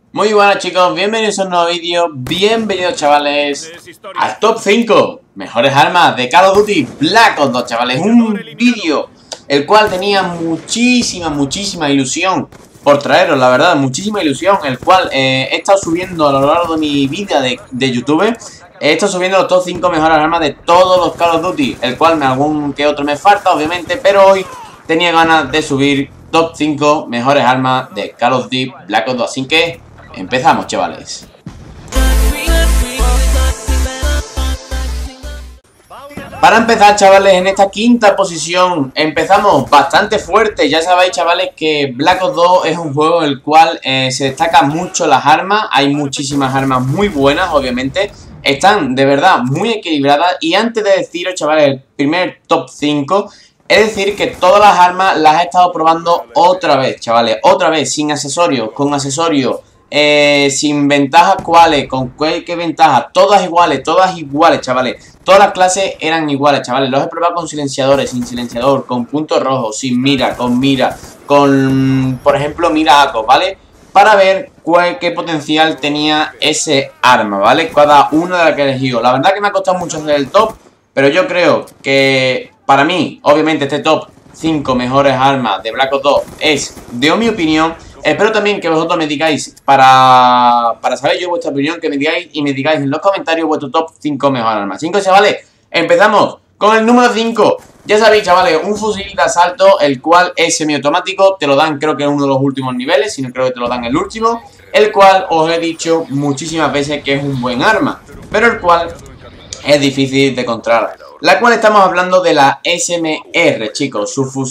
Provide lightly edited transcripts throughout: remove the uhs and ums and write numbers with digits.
Muy buenas chicos, bienvenidos a un nuevo vídeo, bienvenidos chavales al top 5 mejores armas de Call of Duty Black Ops 2 chavales. Un vídeo el cual tenía muchísima ilusión por traeros, la verdad, muchísima ilusión. El cual he estado subiendo a lo largo de mi vida de YouTube. He estado subiendo los top 5 mejores armas de todos los Call of Duty, el cual algún que otro me falta obviamente, pero hoy tenía ganas de subir top 5 mejores armas de Call of Duty Black Ops 2, así que empezamos, chavales. Para empezar, chavales, en esta quinta posición empezamos bastante fuerte. Ya sabéis, chavales, que Black Ops 2 es un juego en el cual se destacan mucho las armas. Hay muchísimas armas muy buenas, obviamente. Están de verdad muy equilibradas. Y antes de deciros, chavales, el primer top 5, es decir que todas las armas las he estado probando otra vez, chavales. Otra vez, sin accesorios, con accesorios. Sin ventajas, ¿cuáles? ¿Con qué ventajas? Todas iguales, chavales. Todas las clases eran iguales, chavales. Los he probado con silenciadores, sin silenciador, con puntos rojos, sin mira, con mira, con, por ejemplo, mira ACO, ¿vale? Para ver qué potencial tenía ese arma, ¿vale? Cada una de las que he elegido. La verdad que me ha costado mucho hacer el top, pero yo creo que para mí, obviamente, este top 5 mejores armas de Black Ops 2 es, de mi opinión. Espero también que vosotros me digáis, para saber yo vuestra opinión, que me digáis y me digáis en los comentarios vuestro top 5 mejores armas. 5, chavales, empezamos con el número 5. Ya sabéis, chavales, un fusil de asalto, el cual es semiautomático. Te lo dan, creo que en uno de los últimos niveles, si no creo que te lo dan en el último. El cual os he dicho muchísimas veces que es un buen arma, pero el cual es difícil de encontrar. La cual estamos hablando de la SMR, chicos.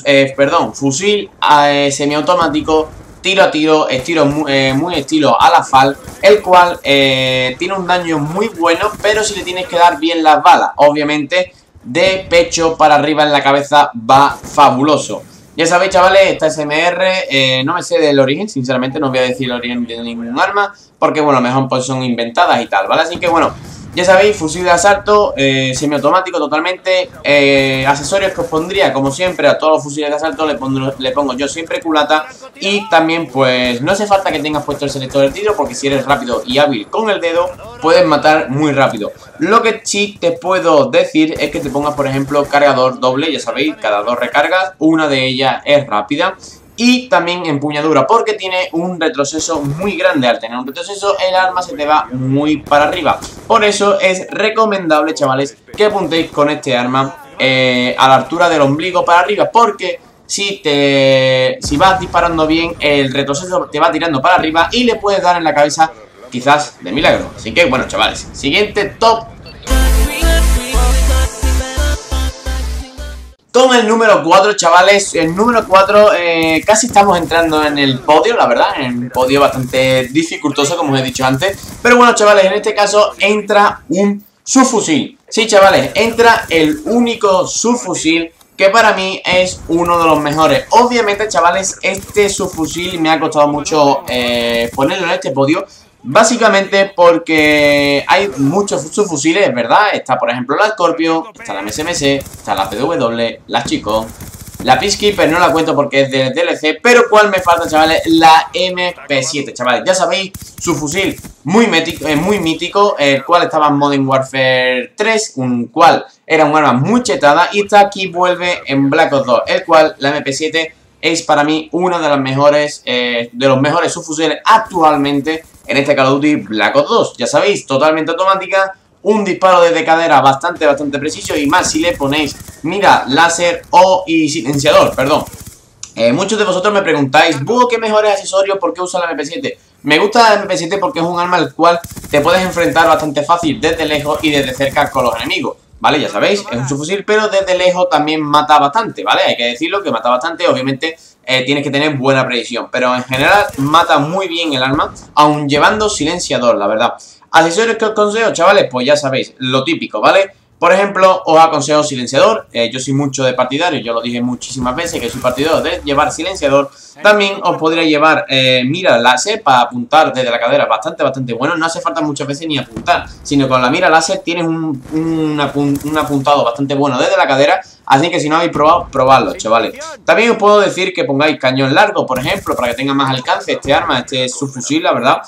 Fusil semiautomático, tiro a tiro, muy estilo a la FAL, el cual tiene un daño muy bueno, pero si le tienes que dar bien las balas, obviamente de pecho para arriba en la cabeza va fabuloso. Ya sabéis, chavales, esta SMR, no me sé del origen, sinceramente no voy a decir el origen de ningún arma, porque bueno, a lo mejor pues son inventadas y tal, ¿vale? Así que bueno, ya sabéis, fusil de asalto, semiautomático totalmente. Accesorios que os pondría, como siempre, a todos los fusiles de asalto le pongo yo siempre culata. Y también, pues, no hace falta que tengas puesto el selector de tiro, porque si eres rápido y hábil con el dedo, puedes matar muy rápido. Lo que sí te puedo decir es que te pongas, por ejemplo, cargador doble. Ya sabéis, cada 2 recargas, una de ellas es rápida. Y también empuñadura, porque tiene un retroceso muy grande. Al tener un retroceso, el arma se te va muy para arriba. Por eso es recomendable, chavales, que apuntéis con este arma a la altura del ombligo para arriba, porque si vas disparando bien, el retroceso te va tirando para arriba y le puedes dar en la cabeza quizás de milagro. Así que bueno, chavales, siguiente top. Con el número 4, chavales, el número 4, casi estamos entrando en el podio, la verdad, en un podio bastante dificultoso, como os he dicho antes. Pero bueno, chavales, en este caso entra un subfusil. Sí, chavales, entra el único subfusil que para mí es uno de los mejores. Obviamente, chavales, este subfusil me ha costado mucho ponerlo en este podio. Básicamente porque hay muchos subfusiles, ¿verdad? Está, por ejemplo, la Scorpion, está la MSMS, está la PW, la Chico, la Peacekeeper, no la cuento porque es del DLC. Pero ¿cuál me falta, chavales? La MP7, chavales. Ya sabéis, subfusil muy mítico, el cual estaba en Modern Warfare 3, un cual era un arma muy chetada. Y está aquí, vuelve en Black Ops 2, el cual la MP7 es para mí uno de los mejores subfusiles actualmente en este Call of Duty Black Ops 2. Ya sabéis, totalmente automática, un disparo desde cadera bastante preciso, y más si le ponéis mira, láser y silenciador, perdón. Muchos de vosotros me preguntáis, ¿Búho qué mejores accesorios? ¿Por qué usa la MP7? Me gusta la MP7 porque es un arma al cual te puedes enfrentar bastante fácil desde lejos y desde cerca con los enemigos, ¿vale? Ya sabéis, es un subfusil, pero desde lejos también mata bastante, ¿vale? Hay que decirlo, que mata bastante, obviamente tienes que tener buena precisión, pero en general mata muy bien el arma, aun llevando silenciador, la verdad. Accesorios que os consejo, chavales, pues ya sabéis, lo típico, ¿vale? Por ejemplo, os aconsejo silenciador. Yo soy mucho de partidario, yo lo dije muchísimas veces que soy partidario de llevar silenciador. También os podría llevar mira láser para apuntar desde la cadera, bastante bueno. No hace falta muchas veces ni apuntar, sino con la mira láser tienes un apuntado bastante bueno desde la cadera. Así que si no habéis probado, probadlo, chavales. También os puedo decir que pongáis cañón largo, por ejemplo, para que tenga más alcance este arma, este subfusil, la verdad.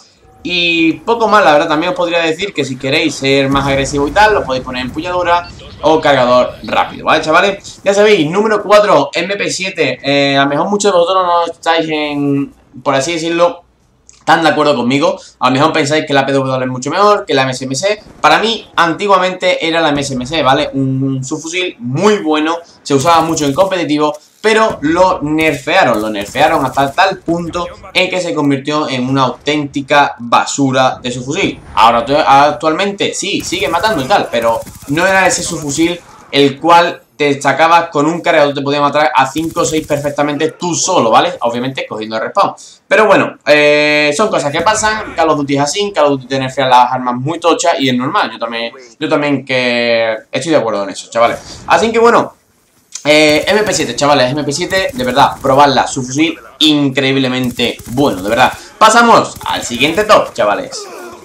Y poco más, la verdad. También os podría decir que si queréis ser más agresivo y tal, lo podéis poner empuñadura o cargador rápido, ¿vale, chavales? Ya sabéis, número 4, MP7. A lo mejor muchos de vosotros no estáis en, por así decirlo, tan de acuerdo conmigo. A lo mejor pensáis que la PW es mucho mejor que la MSMC. Para mí, antiguamente era la MSMC, ¿vale? Un subfusil muy bueno, se usaba mucho en competitivo, pero lo nerfearon hasta tal punto en que se convirtió en una auténtica basura de subfusil. Ahora, actualmente sí, sigue matando y tal, pero no era ese subfusil el cual te destacabas con un cargador, te podía matar a 5 o 6 perfectamente tú solo, ¿vale? Obviamente cogiendo el respawn. Pero bueno, son cosas que pasan. Call of Duty es así, Call of Duty te nerfea las armas muy tochas y es normal. Yo también que estoy de acuerdo en eso, chavales. Así que bueno, MP7, chavales, MP7, de verdad, probadla, su fusil increíblemente bueno, de verdad. Pasamos al siguiente top, chavales.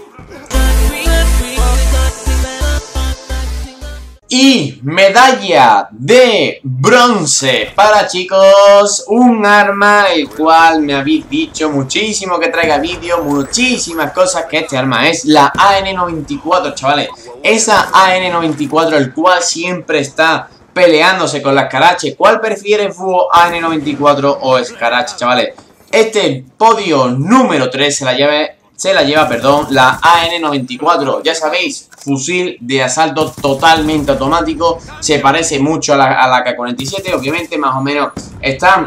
Y medalla de bronce para chicos, un arma el cual me habéis dicho muchísimo que traiga vídeo, muchísimas cosas, que este arma es la AN94, chavales. Esa AN94 el cual siempre está peleándose con las Scarache. ¿Cuál prefiere Fugo, AN94 o Scarache, chavales? Este podio número 3 se la lleva, la AN94, ya sabéis, fusil de asalto totalmente automático, se parece mucho a la AK-47, obviamente, más o menos están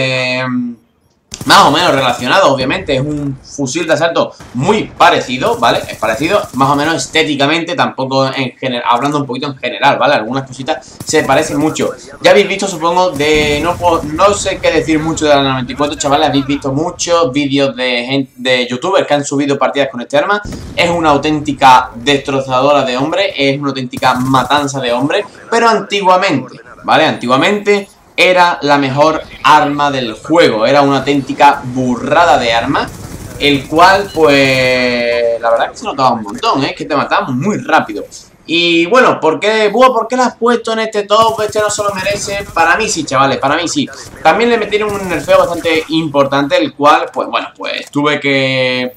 más o menos relacionados, obviamente, es un fusil de asalto muy parecido, ¿vale? Es parecido, más o menos estéticamente, tampoco en general, hablando un poquito en general, ¿vale? Algunas cositas se parecen mucho. Ya habéis visto, supongo, no sé qué decir mucho de la 94, chavales, habéis visto muchos vídeos de youtubers que han subido partidas con este arma. Es una auténtica destrozadora de hombres, es una auténtica matanza de hombres, pero antiguamente, ¿vale? Antiguamente era la mejor arma del juego, era una auténtica burrada de arma, el cual, pues, la verdad es que se notaba un montón, que te mataba muy rápido. Y bueno, ¿por qué, Búho, por qué la has puesto en este top? Este no se lo merece. Para mí sí, chavales, para mí sí. También le metieron un nerfeo bastante importante, el cual, pues bueno, pues tuve que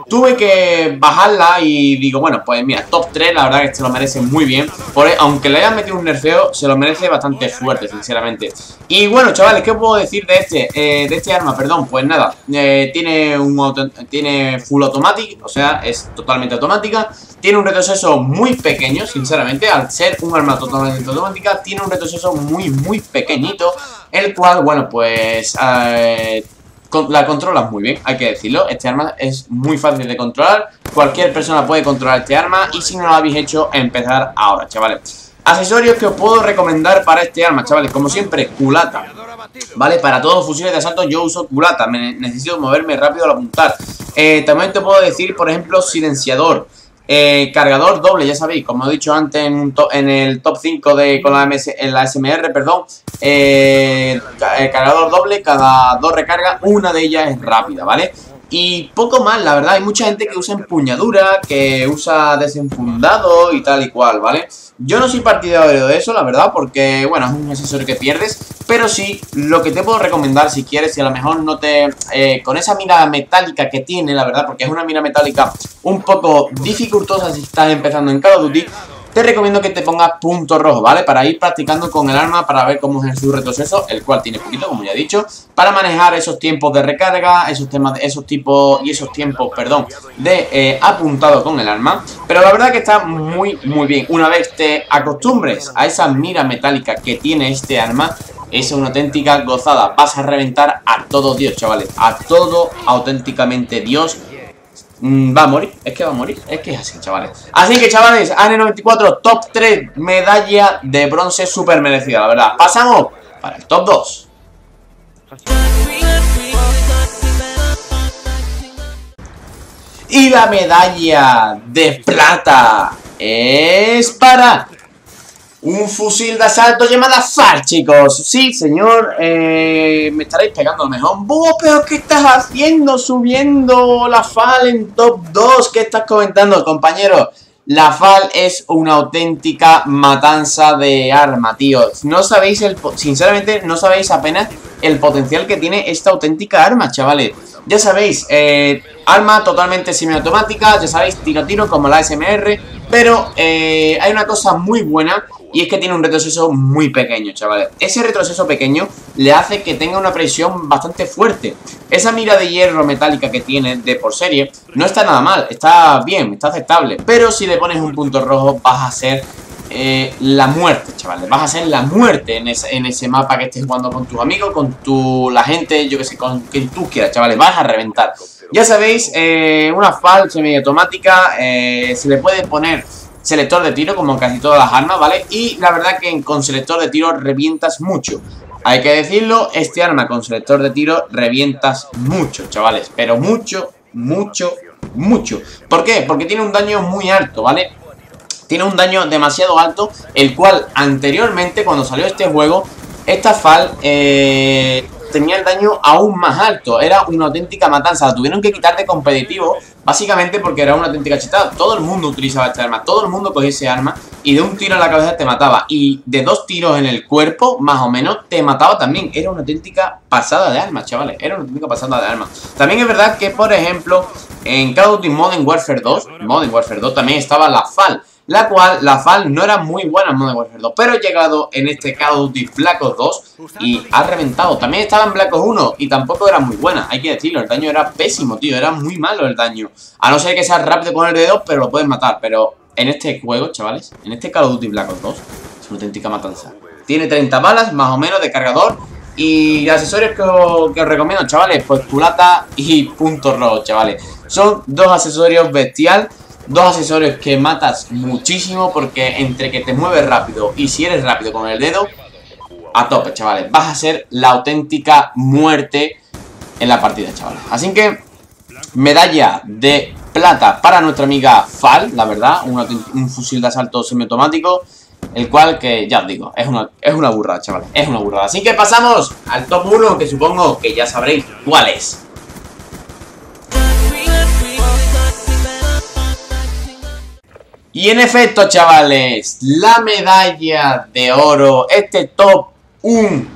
bajarla y digo, bueno, pues mira, top 3, la verdad que se lo merece muy bien. Aunque le hayan metido un nerfeo, se lo merece bastante fuerte, sinceramente. Y bueno, chavales, ¿qué puedo decir de este arma? Perdón, pues nada, tiene full automatic, o sea, es totalmente automática. Tiene un retroceso muy pequeño, sinceramente, al ser un arma totalmente automática, tiene un retroceso muy pequeñito, el cual, bueno, pues la controlas muy bien, hay que decirlo. Este arma es muy fácil de controlar, cualquier persona puede controlar este arma, y si no lo habéis hecho, empezar ahora, chavales. Accesorios que os puedo recomendar para este arma, chavales, como siempre, culata, ¿vale? Para todos los fusiles de asalto yo uso culata, necesito moverme rápido al apuntar. También te puedo decir, por ejemplo, silenciador. Cargador doble, ya sabéis, como he dicho antes en el top 5 en la SMR, perdón. Cargador doble, cada 2 recargas, una de ellas es rápida, ¿vale? Y poco más, la verdad, hay mucha gente que usa empuñadura, que usa desenfundado y tal y cual, ¿vale? Yo no soy partidario de eso, la verdad, porque, bueno, es un accesorio que pierdes. Pero sí, lo que te puedo recomendar, si quieres, si a lo mejor no te... con esa mira metálica que tiene, la verdad, porque es una mira metálica un poco dificultosa si estás empezando en Call of Duty, te recomiendo que te pongas punto rojo, ¿vale? Para ir practicando con el arma, para ver cómo es su retroceso, el cual tiene poquito, como ya he dicho, para manejar esos tiempos de recarga, esos tiempos de apuntado con el arma. Pero la verdad que está muy bien. Una vez te acostumbres a esa mira metálica que tiene este arma, es una auténtica gozada. Vas a reventar a todo Dios, chavales, a todo auténticamente Dios. Va a morir, es que va a morir, es que es así, chavales. Así que, chavales, AN94 top 3, medalla de bronce súper merecida, la verdad. Pasamos para el top 2. Y la medalla de plata es para un fusil de asalto llamada FAL, chicos. Sí, señor, me estaréis pegando a lo mejor. Pero ¿qué estás haciendo subiendo la FAL en top 2? ¿Qué estás comentando, compañero? La FAL es una auténtica matanza de arma, tío. No sabéis sinceramente, no sabéis apenas el potencial que tiene esta auténtica arma, chavales. Ya sabéis, arma totalmente semiautomática, ya sabéis, tiro a tiro como la SMR. Pero hay una cosa muy buena y es que tiene un retroceso muy pequeño, chavales. Ese retroceso pequeño le hace que tenga una presión bastante fuerte. Esa mira de hierro metálica que tiene de por serie no está nada mal, está bien, está aceptable. Pero si le pones un punto rojo vas a ser la muerte, chavales. Vas a ser la muerte en ese mapa que estés jugando con tus amigos, con la gente, yo que sé, con quien tú quieras, chavales. Vas a reventar. Ya sabéis, una FAL semiautomática, se le puede poner selector de tiro como en casi todas las armas, ¿vale? Y la verdad que con selector de tiro revientas mucho. Hay que decirlo, este arma con selector de tiro revientas mucho, chavales. Pero mucho, mucho, mucho. ¿Por qué? Porque tiene un daño muy alto, ¿vale? Tiene un daño demasiado alto, el cual anteriormente, cuando salió este juego, esta FAL tenía el daño aún más alto. Era una auténtica matanza. La tuvieron que quitar de competitivo, básicamente porque era una auténtica chetada. Todo el mundo utilizaba esta arma, todo el mundo cogía ese arma y de un tiro en la cabeza te mataba. Y de 2 tiros en el cuerpo, más o menos, te mataba también. Era una auténtica pasada de armas, chavales. Era una auténtica pasada de armas. También es verdad que, por ejemplo, en Call of Duty Modern Warfare 2, también estaba la FAL. La cual, la FAL no era muy buena en Modern Warfare 2, pero ha llegado en este Call of Duty Black Ops 2 y ha reventado. También estaba en Black Ops 1 y tampoco era muy buena, hay que decirlo. El daño era pésimo, tío, era muy malo el daño. A no ser que seas rápido con el dedo, pero lo puedes matar. Pero en este juego, chavales, en este Call of Duty Black Ops 2, es una auténtica matanza. Tiene 30 balas, más o menos, de cargador. Y accesorios que os recomiendo, chavales, pues culata y punto rojo, chavales. Son 2 accesorios bestial. 2 accesorios que matas muchísimo, porque entre que te mueves rápido y si eres rápido con el dedo, a tope, chavales. Vas a ser la auténtica muerte en la partida, chavales. Así que, medalla de plata para nuestra amiga FAL, la verdad. Un fusil de asalto semiautomático, el cual, que ya os digo, es una burrada, chavales. Es una burrada. Así que pasamos al top 1, que supongo que ya sabréis cuál es. Y en efecto, chavales, la medalla de oro, este top 1,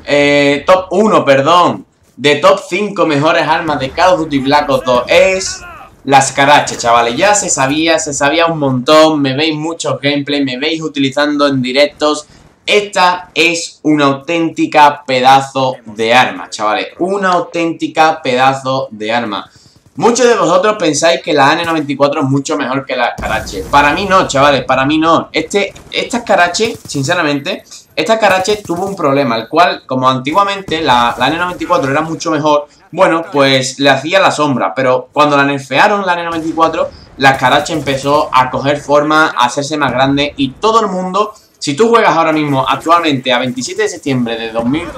de top 5 mejores armas de Call of Duty Black Ops 2 es la Scarache, chavales. Ya se sabía un montón, me veis muchos gameplays, me veis utilizando en directos. Esta es una auténtica pedazo de arma, chavales, una auténtica pedazo de arma. Muchos de vosotros pensáis que la AN94 es mucho mejor que la Scarache. Para mí no, chavales, para mí no. Esta Scarache, sinceramente, esta Scarache tuvo un problema, el cual, como antiguamente la AN94 era mucho mejor, bueno, pues le hacía la sombra. Pero cuando la nerfearon, la AN94, la Scarache empezó a coger forma, a hacerse más grande y todo el mundo... Si tú juegas ahora mismo, actualmente, a 27 de septiembre de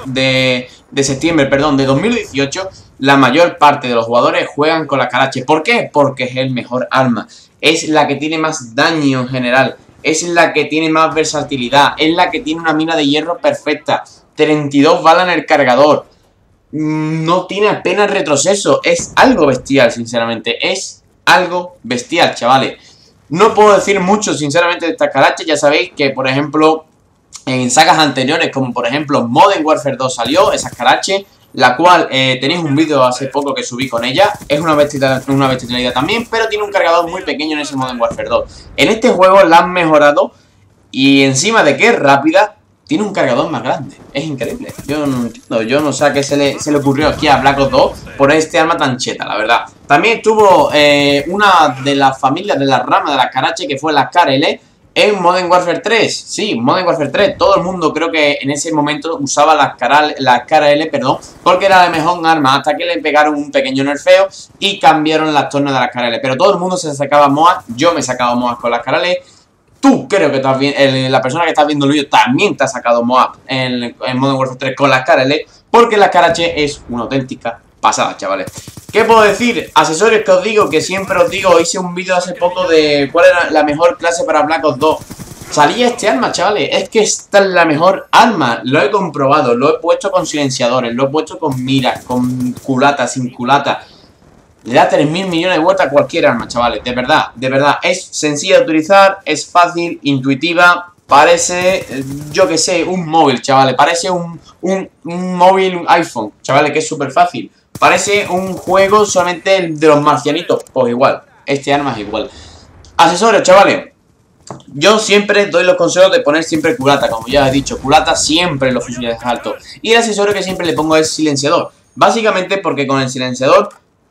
2018, la mayor parte de los jugadores juegan con la Scarache. ¿Por qué? Porque es el mejor arma. Es la que tiene más daño en general. Es la que tiene más versatilidad. Es la que tiene una mina de hierro perfecta. 32 balas en el cargador. No tiene apenas retroceso. Es algo bestial, sinceramente. Es algo bestial, chavales. No puedo decir mucho, sinceramente, de esta Scarache. Ya sabéis que, por ejemplo, en sagas anteriores, como por ejemplo Modern Warfare 2 salió esa Scarache, la cual tenéis un vídeo hace poco que subí con ella. Es una bestialidad también, pero tiene un cargador muy pequeño en ese Modern Warfare 2. En este juego la han mejorado y encima de que es rápida, tiene un cargador más grande. Es increíble. Yo no entiendo, yo no sé a qué se le ocurrió aquí a Black Ops 2 por este arma tan cheta, la verdad. También tuvo una de las familias de la rama de la Scarache, que fue la KRL, en Modern Warfare 3. Sí, Modern Warfare 3. Todo el mundo creo que en ese momento usaba la KRL, perdón, porque era la mejor arma, hasta que le pegaron un pequeño nerfeo y cambiaron las tornas de la KRL. Pero todo el mundo se sacaba MOAB. Yo me he sacado MOAB con la KRL. Tú creo que estás bien, la persona que está viendo el vídeo también te ha sacado MOAB en Modern Warfare 3 con la KRL, porque la Scarache es una auténtica pasada, chavales. ¿Qué puedo decir? Accesorios que os digo, que siempre os digo. Hice un vídeo hace poco de cuál era la mejor clase para Black Ops 2. Salía este arma, chavales. Es que esta es la mejor arma. Lo he comprobado, lo he puesto con silenciadores, lo he puesto con miras, con culata, sin culata. le da 3.000 millones de vueltas a cualquier arma, chavales. De verdad, es sencilla de utilizar, es fácil, intuitiva. Parece, yo que sé, un móvil, chavales. Parece un móvil, un iPhone, chavales, que es súper fácil. Parece un juego solamente de los marcianitos. Pues igual, este arma es igual. Accesorios, chavales. Yo siempre doy los consejos de poner siempre culata, como ya he dicho, culata siempre en los fusiles altos. Y el accesorio que siempre le pongo es silenciador. Básicamente porque con el silenciador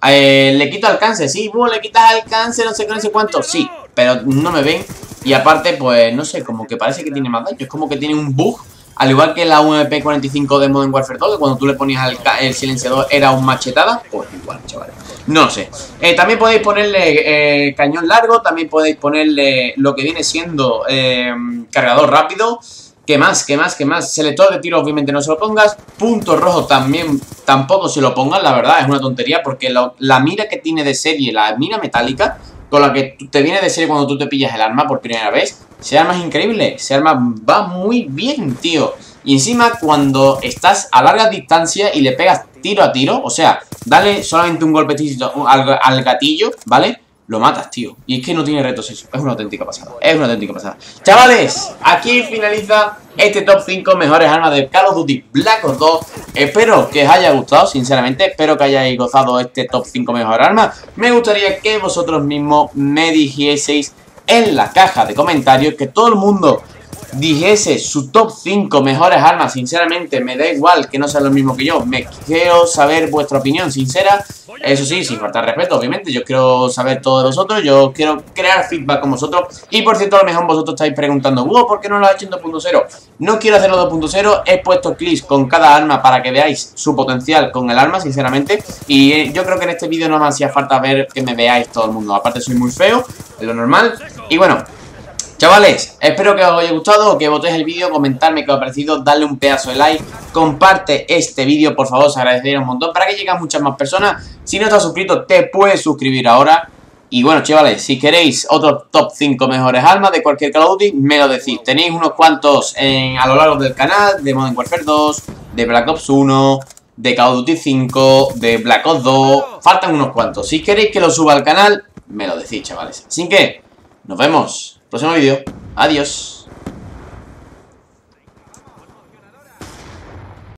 le quito alcance. Sí, le quitas alcance, no sé qué, no sé cuánto. Sí, pero no me ven. Y aparte, pues, no sé, como que parece que tiene más daño. Es como que tiene un bug. Al igual que la UMP45 de Modern Warfare 2, que cuando tú le ponías el silenciador era un machetada. Pues igual, chavales. No sé. También podéis ponerle cañón largo. También podéis ponerle lo que viene siendo cargador rápido. ¿Qué más? ¿Qué más? ¿Qué más? Selector de tiro obviamente no se lo pongas. Punto rojo también tampoco se lo pongas. La verdad es una tontería porque la mira que tiene de serie, la mira metálica, con la que te viene de serie cuando tú te pillas el arma por primera vez, ese arma es increíble. Ese arma va muy bien, tío. Y encima cuando estás a larga distancia y le pegas tiro a tiro, o sea, dale solamente un golpecito al gatillo, ¿vale? Lo matas, tío. Y es que no tiene retos eso. Es una auténtica pasada. Es una auténtica pasada. Chavales, aquí finaliza este top 5 mejores armas de Call of Duty Black Ops 2. Espero que os haya gustado, sinceramente. Espero que hayáis gozado este top 5 mejores armas. Me gustaría que vosotros mismos me dijeseis en la caja de comentarios, que todo el mundo dijese su top 5 mejores armas. Sinceramente, me da igual que no sean lo mismo que yo. Me quiero saber vuestra opinión sincera. Eso sí, sin faltar respeto, obviamente. Yo quiero saber todo de vosotros. Yo quiero crear feedback con vosotros. Y por cierto, a lo mejor vosotros estáis preguntando, ¿por qué no lo has hecho en 2.0? No quiero hacerlo 2.0. He puesto clips con cada arma para que veáis su potencial con el arma, sinceramente. Y yo creo que en este vídeo no me hacía falta ver que me veáis todo el mundo. Aparte soy muy feo, es lo normal. Y bueno, chavales, espero que os haya gustado, que votéis el vídeo, comentarme qué os ha parecido, darle un pedazo de like, comparte este vídeo, por favor, os agradecería un montón para que lleguen muchas más personas. Si no estás suscrito, te puedes suscribir ahora. Y bueno, chavales, si queréis otros top 5 mejores armas de cualquier Call of Duty, me lo decís. Tenéis unos cuantos a lo largo del canal, de Modern Warfare 2, de Black Ops 1, de Call of Duty 5, de Black Ops 2, faltan unos cuantos. Si queréis que lo suba al canal, me lo decís, chavales. Así que, nos vemos. Próximo vídeo. Adiós.